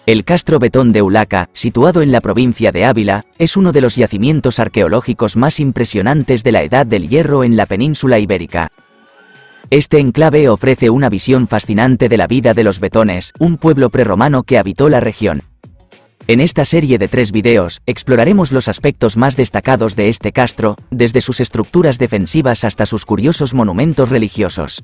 El Castro Betón de Ulaca, situado en la provincia de Ávila, es uno de los yacimientos arqueológicos más impresionantes de la Edad del Hierro en la península ibérica. Este enclave ofrece una visión fascinante de la vida de los betones, un pueblo prerromano que habitó la región. En esta serie de 3 videos, exploraremos los aspectos más destacados de este castro, desde sus estructuras defensivas hasta sus curiosos monumentos religiosos.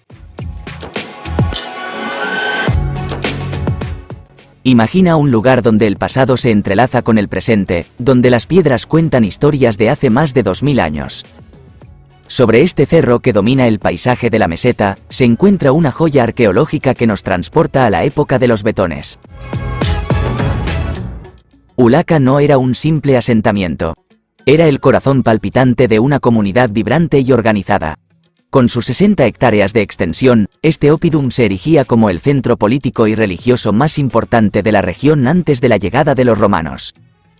Imagina un lugar donde el pasado se entrelaza con el presente, donde las piedras cuentan historias de hace más de 2000 años. Sobre este cerro que domina el paisaje de la meseta, se encuentra una joya arqueológica que nos transporta a la época de los betones. Ulaca no era un simple asentamiento. Era el corazón palpitante de una comunidad vibrante y organizada. Con sus 60 hectáreas de extensión, este oppidum se erigía como el centro político y religioso más importante de la región antes de la llegada de los romanos.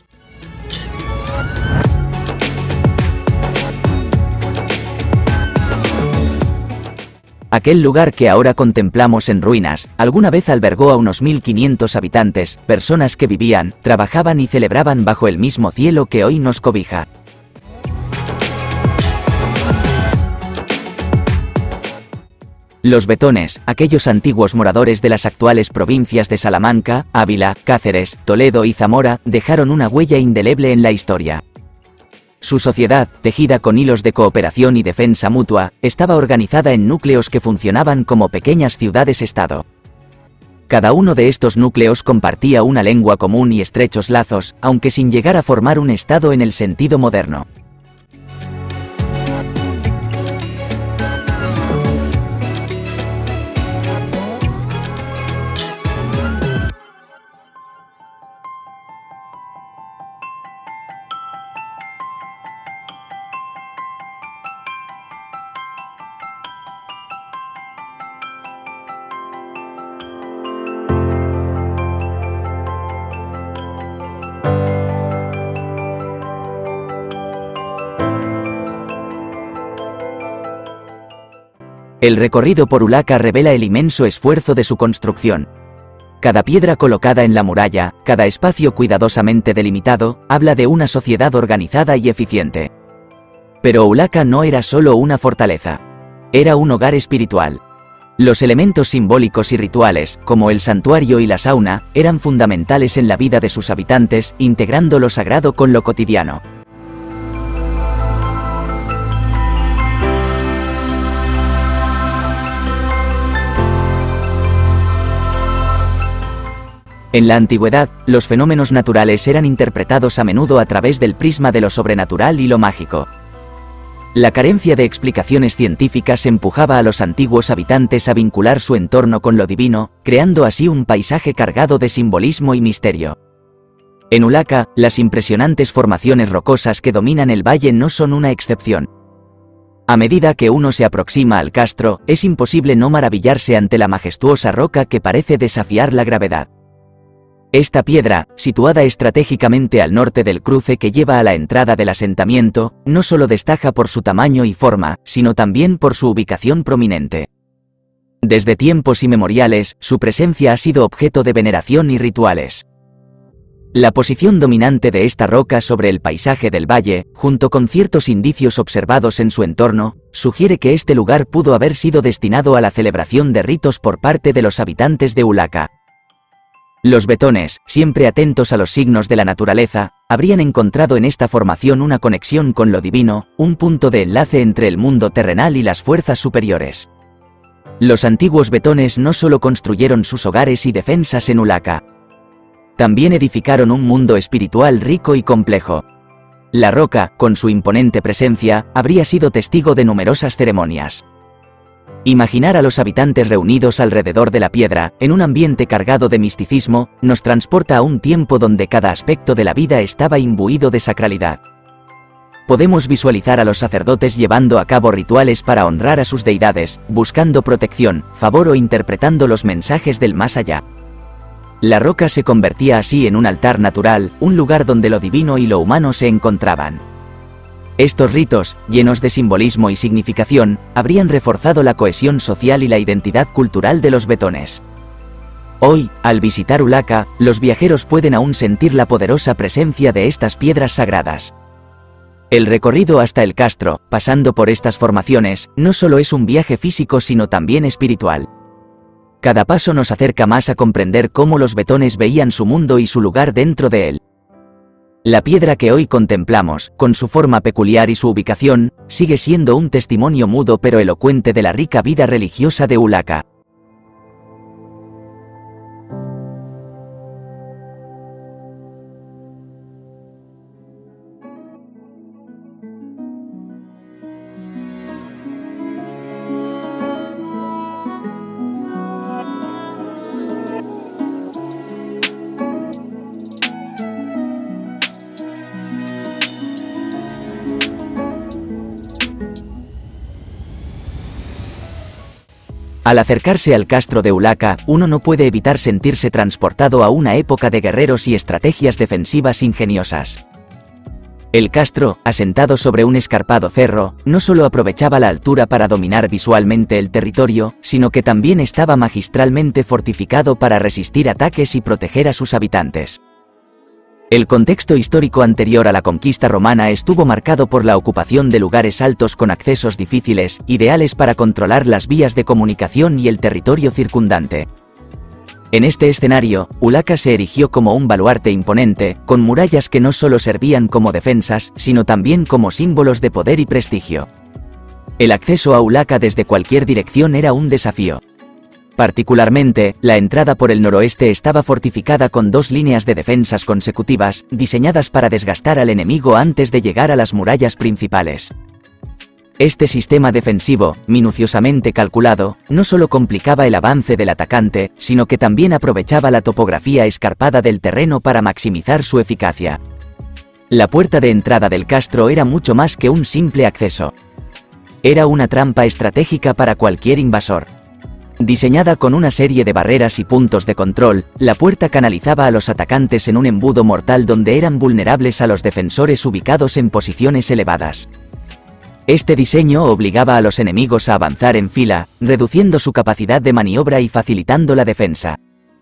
Aquel lugar que ahora contemplamos en ruinas, alguna vez albergó a unos 1500 habitantes, personas que vivían, trabajaban y celebraban bajo el mismo cielo que hoy nos cobija. Los betones, aquellos antiguos moradores de las actuales provincias de Salamanca, Ávila, Cáceres, Toledo y Zamora, dejaron una huella indeleble en la historia. Su sociedad, tejida con hilos de cooperación y defensa mutua, estaba organizada en núcleos que funcionaban como pequeñas ciudades-estado. Cada uno de estos núcleos compartía una lengua común y estrechos lazos, aunque sin llegar a formar un estado en el sentido moderno. El recorrido por Ulaca revela el inmenso esfuerzo de su construcción. Cada piedra colocada en la muralla, cada espacio cuidadosamente delimitado, habla de una sociedad organizada y eficiente. Pero Ulaca no era solo una fortaleza. Era un hogar espiritual. Los elementos simbólicos y rituales, como el santuario y la sauna, eran fundamentales en la vida de sus habitantes, integrando lo sagrado con lo cotidiano. En la antigüedad, los fenómenos naturales eran interpretados a menudo a través del prisma de lo sobrenatural y lo mágico. La carencia de explicaciones científicas empujaba a los antiguos habitantes a vincular su entorno con lo divino, creando así un paisaje cargado de simbolismo y misterio. En Ulaca, las impresionantes formaciones rocosas que dominan el valle no son una excepción. A medida que uno se aproxima al castro, es imposible no maravillarse ante la majestuosa roca que parece desafiar la gravedad. Esta piedra, situada estratégicamente al norte del cruce que lleva a la entrada del asentamiento, no solo destaca por su tamaño y forma, sino también por su ubicación prominente. Desde tiempos inmemoriales, su presencia ha sido objeto de veneración y rituales. La posición dominante de esta roca sobre el paisaje del valle, junto con ciertos indicios observados en su entorno, sugiere que este lugar pudo haber sido destinado a la celebración de ritos por parte de los habitantes de Ulaca. Los betones, siempre atentos a los signos de la naturaleza, habrían encontrado en esta formación una conexión con lo divino, un punto de enlace entre el mundo terrenal y las fuerzas superiores. Los antiguos betones no solo construyeron sus hogares y defensas en Ulaca. También edificaron un mundo espiritual rico y complejo. La roca, con su imponente presencia, habría sido testigo de numerosas ceremonias. Imaginar a los habitantes reunidos alrededor de la piedra, en un ambiente cargado de misticismo, nos transporta a un tiempo donde cada aspecto de la vida estaba imbuido de sacralidad. Podemos visualizar a los sacerdotes llevando a cabo rituales para honrar a sus deidades, buscando protección, favor o interpretando los mensajes del más allá. La roca se convertía así en un altar natural, un lugar donde lo divino y lo humano se encontraban. Estos ritos, llenos de simbolismo y significación, habrían reforzado la cohesión social y la identidad cultural de los betones. Hoy, al visitar Ulaca, los viajeros pueden aún sentir la poderosa presencia de estas piedras sagradas. El recorrido hasta el castro, pasando por estas formaciones, no solo es un viaje físico sino también espiritual. Cada paso nos acerca más a comprender cómo los betones veían su mundo y su lugar dentro de él. La piedra que hoy contemplamos, con su forma peculiar y su ubicación, sigue siendo un testimonio mudo pero elocuente de la rica vida religiosa de Ulaca. Al acercarse al castro de Ulaca, uno no puede evitar sentirse transportado a una época de guerreros y estrategias defensivas ingeniosas. El castro, asentado sobre un escarpado cerro, no solo aprovechaba la altura para dominar visualmente el territorio, sino que también estaba magistralmente fortificado para resistir ataques y proteger a sus habitantes. El contexto histórico anterior a la conquista romana estuvo marcado por la ocupación de lugares altos con accesos difíciles, ideales para controlar las vías de comunicación y el territorio circundante. En este escenario, Ulaca se erigió como un baluarte imponente, con murallas que no solo servían como defensas, sino también como símbolos de poder y prestigio. El acceso a Ulaca desde cualquier dirección era un desafío. Particularmente, la entrada por el noroeste estaba fortificada con 2 líneas de defensas consecutivas, diseñadas para desgastar al enemigo antes de llegar a las murallas principales. Este sistema defensivo, minuciosamente calculado, no solo complicaba el avance del atacante, sino que también aprovechaba la topografía escarpada del terreno para maximizar su eficacia. La puerta de entrada del castro era mucho más que un simple acceso. Era una trampa estratégica para cualquier invasor. Diseñada con una serie de barreras y puntos de control, la puerta canalizaba a los atacantes en un embudo mortal donde eran vulnerables a los defensores ubicados en posiciones elevadas. Este diseño obligaba a los enemigos a avanzar en fila, reduciendo su capacidad de maniobra y facilitando la defensa.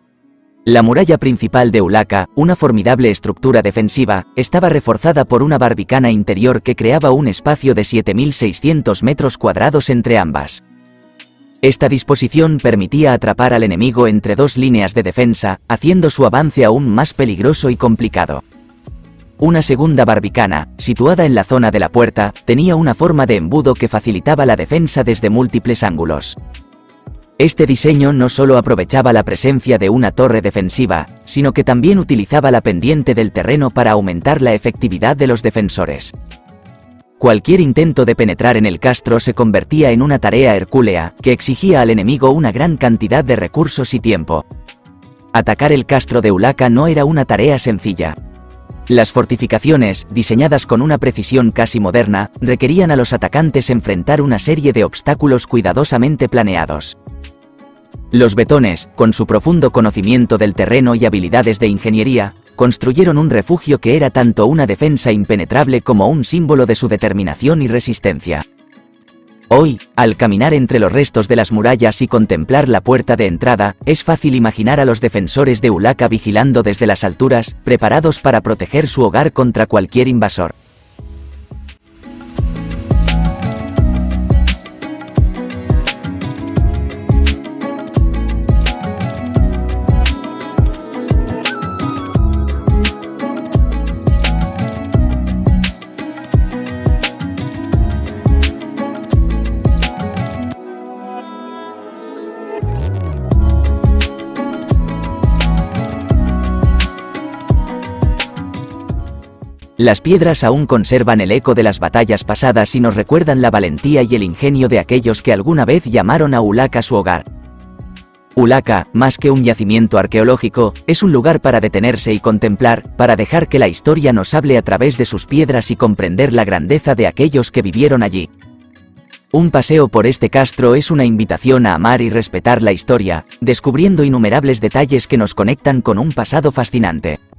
La muralla principal de Ulaca, una formidable estructura defensiva, estaba reforzada por una barbicana interior que creaba un espacio de 7.600 metros cuadrados entre ambas. Esta disposición permitía atrapar al enemigo entre 2 líneas de defensa, haciendo su avance aún más peligroso y complicado. Una segunda barbicana, situada en la zona de la puerta, tenía una forma de embudo que facilitaba la defensa desde múltiples ángulos. Este diseño no solo aprovechaba la presencia de una torre defensiva, sino que también utilizaba la pendiente del terreno para aumentar la efectividad de los defensores. Cualquier intento de penetrar en el castro se convertía en una tarea hercúlea, que exigía al enemigo una gran cantidad de recursos y tiempo. Atacar el castro de Ulaca no era una tarea sencilla. Las fortificaciones, diseñadas con una precisión casi moderna, requerían a los atacantes enfrentar una serie de obstáculos cuidadosamente planeados. Los betones, con su profundo conocimiento del terreno y habilidades de ingeniería, construyeron un refugio que era tanto una defensa impenetrable como un símbolo de su determinación y resistencia. Hoy, al caminar entre los restos de las murallas y contemplar la puerta de entrada, es fácil imaginar a los defensores de Ulaca vigilando desde las alturas, preparados para proteger su hogar contra cualquier invasor. Las piedras aún conservan el eco de las batallas pasadas y nos recuerdan la valentía y el ingenio de aquellos que alguna vez llamaron a Ulaca su hogar. Ulaca, más que un yacimiento arqueológico, es un lugar para detenerse y contemplar, para dejar que la historia nos hable a través de sus piedras y comprender la grandeza de aquellos que vivieron allí. Un paseo por este castro es una invitación a amar y respetar la historia, descubriendo innumerables detalles que nos conectan con un pasado fascinante.